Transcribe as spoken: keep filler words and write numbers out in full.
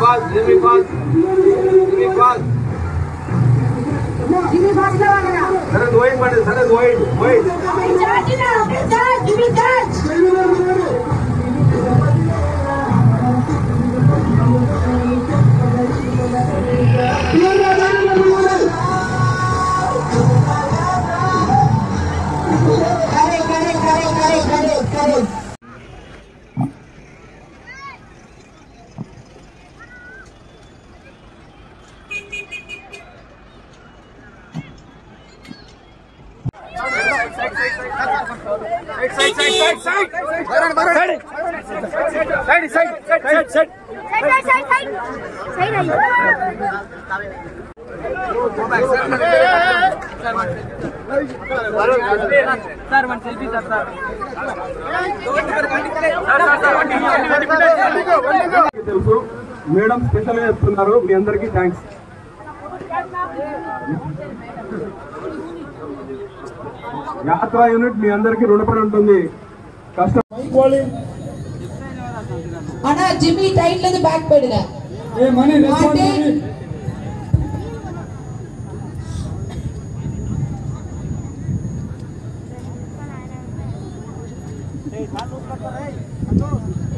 fast, Jimmy fast, Jimmy fast. Jimmy fast lagana. Sir, wait, but sir, wait, wait. Charge na, charge, Jimmy charge. Correct, correct, correct, correct, correct, correct. Side, side, side, side, side. Baran, Baran. Side, side, side, side, side, side. Side, side, side, side. Side आइए. Go back, sir. Sir, one selfie, sir, sir. తెలుసు madam special గా చెప్తున్నారు మీ అందరికీ thanks. యాత్రా unit మీ అందరికీ రుణపడి ఉంటుంది. కష్టం అన్నా జిమ్మి టైట్ లేదు బ్యాక్ పెడుగా ఏ మనీ రెస్పాన్సిబిలిటీ ఏ చాలు कर रहे हैं